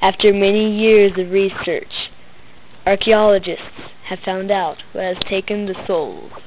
After many years of research, archaeologists have found out what has taken the souls